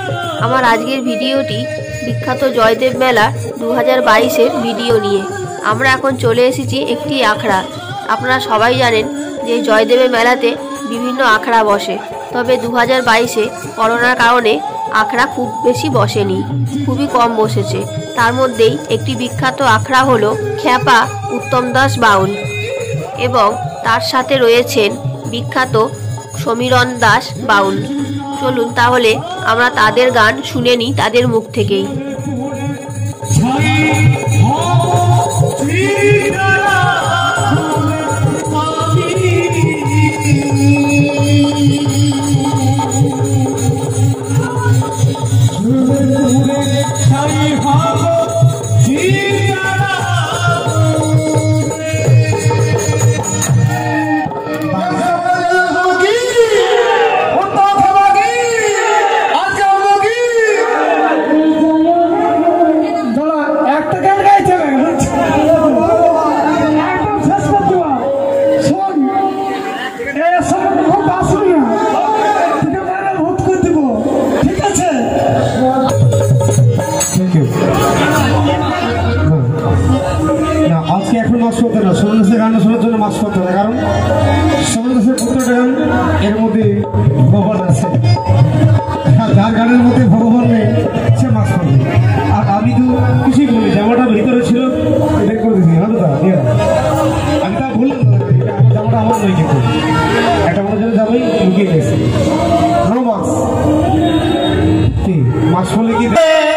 আমার আজকের ভিডিওটি বিখ্যাত জয়দেব মেলা 2022-এর ভিডিও নিয়ে। আমরা এখন চলে এসেছি একটি আখড়া। আপনারা সবাই জানেন যে জয়দেবের মেলাতে বিভিন্ন আখড়া বসে, তবে 2022-এ করোনার কারণে আখড়া খুব বেশি বসেনি, খুবই কম বসেছে। তার মধ্যেই একটি বিখ্যাত আখড়া হলো খ্যাপা উত্তম দাস বাউল, এবং তার সাথে রয়েছেন বিখ্যাত সমীরণ দাস বাউল। চলুন তাহলে আমরা তাদের গান শুনে নিই তাদের মুখ থেকেই। আজকে এখন মাস্ক করতে না, সোমন দাসের গান শোনার জন্য মাস্ক করতে না, কারণ সোমন দাসের প্রত্যেকটা গান এর মধ্যে ভগবান আছে। যার গানের মধ্যে ভগবান নেই সে মাস্ক করবে। আর আমি তো কিছুই বলি, জামাটা ভিতরে ছিল বের করে দিয়েছি। হ্যাঁ দাদা, আমি তা বললাম জামাটা আমার নয়, কিন্তু একটা মনে জন্য যাবেই লুকিয়ে গেছে। নো মাস্ক, কি মাস্ক হলে কি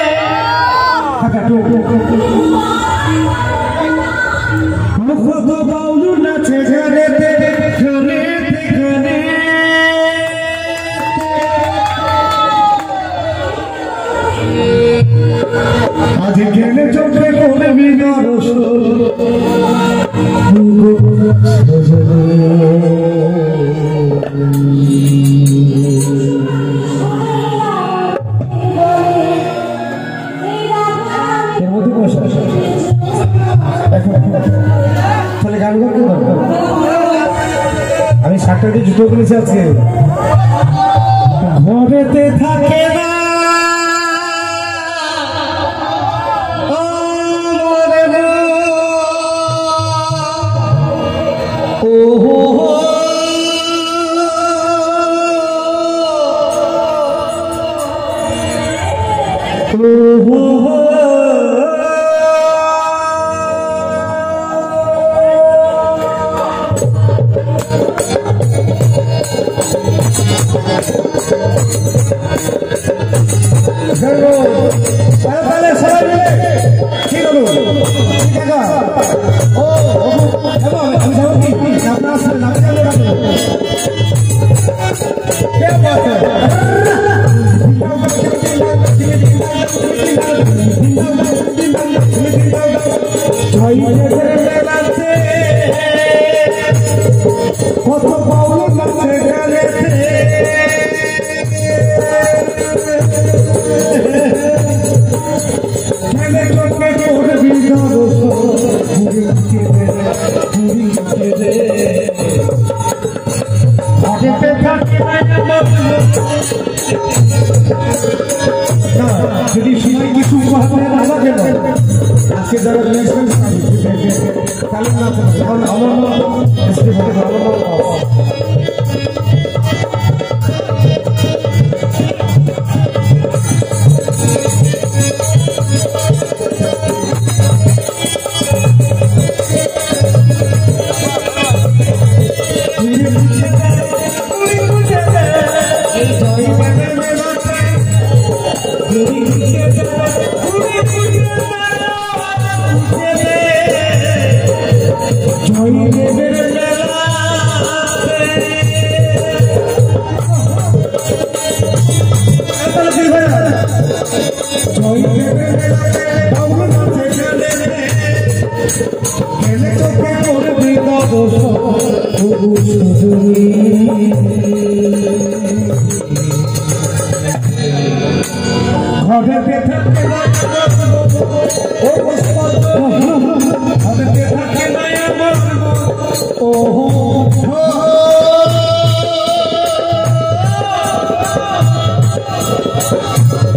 আজ গেলে চোখে করে বিনার তাহলে গান করতে দরকার। আমি 7টা জুতো কিনেছি আজকে। ঘরেতে থাকে না যদি সময় কিছু আজকে যারা তাহলে না আমার Oh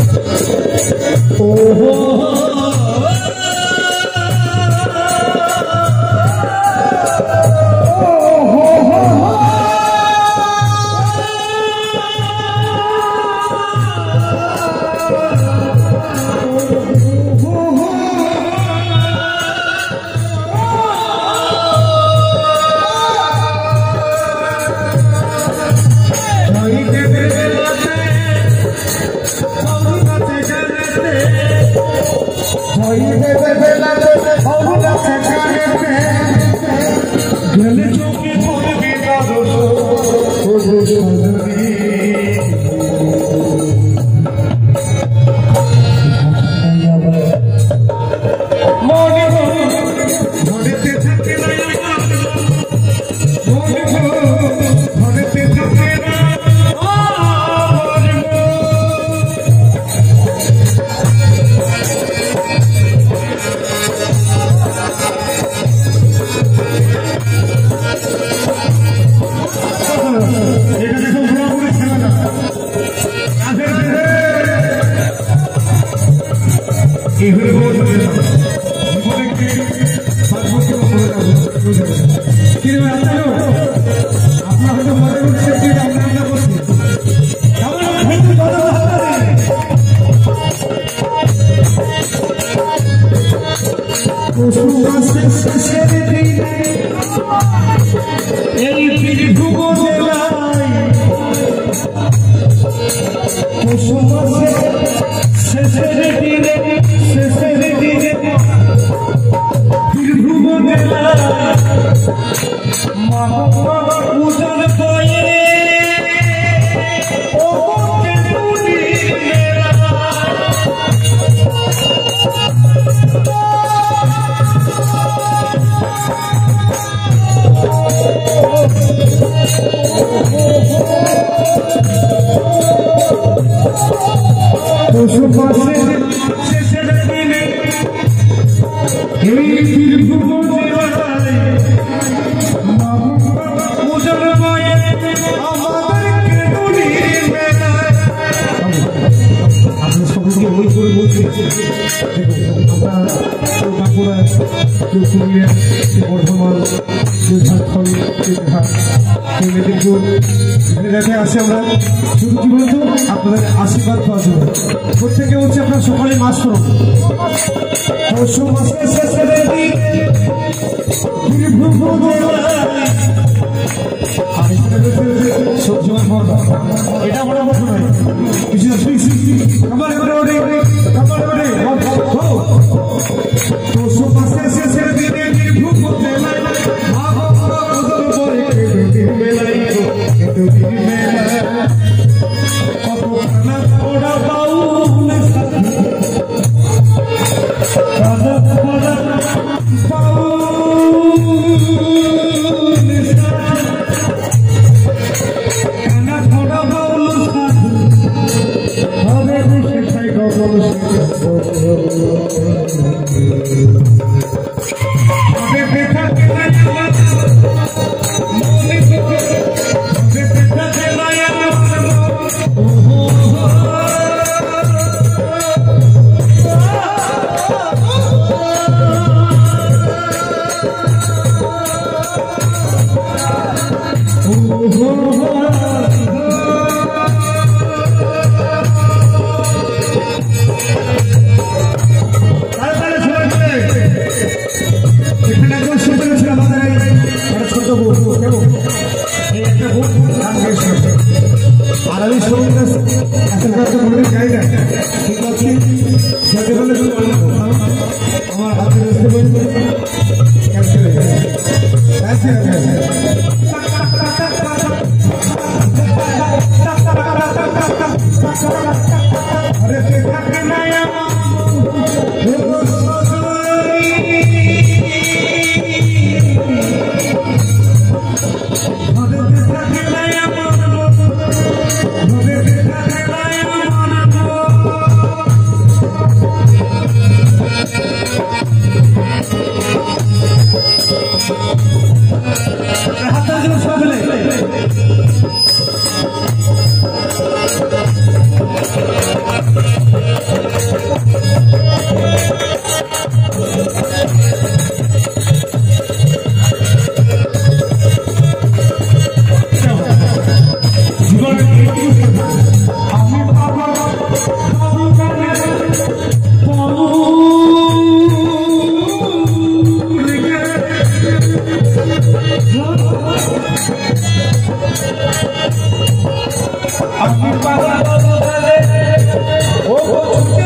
আপনাদের আশীর্বাদ পাওয়া যাবে। প্রত্যেকে হচ্ছে আপনার সকালে মাছ করুন। এটা বড় কথা নয়, কিছু I'm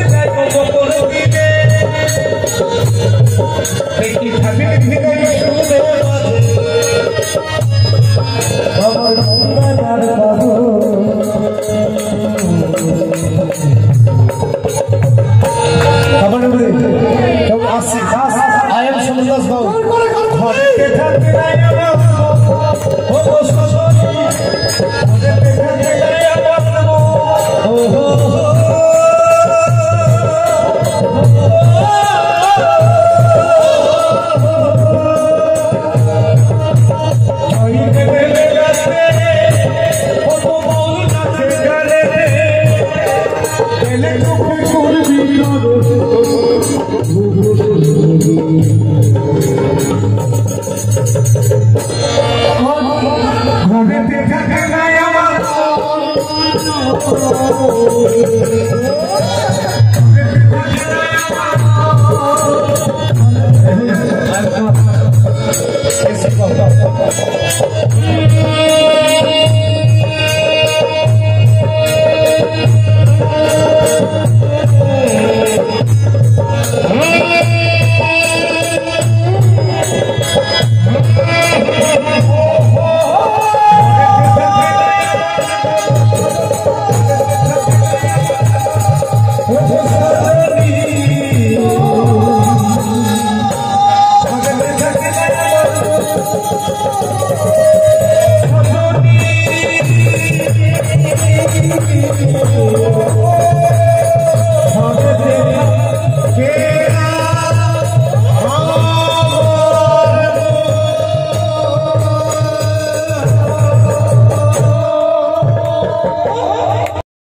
গেলে চোখে করবি ঘরে দেখা গেলাই আমার Oh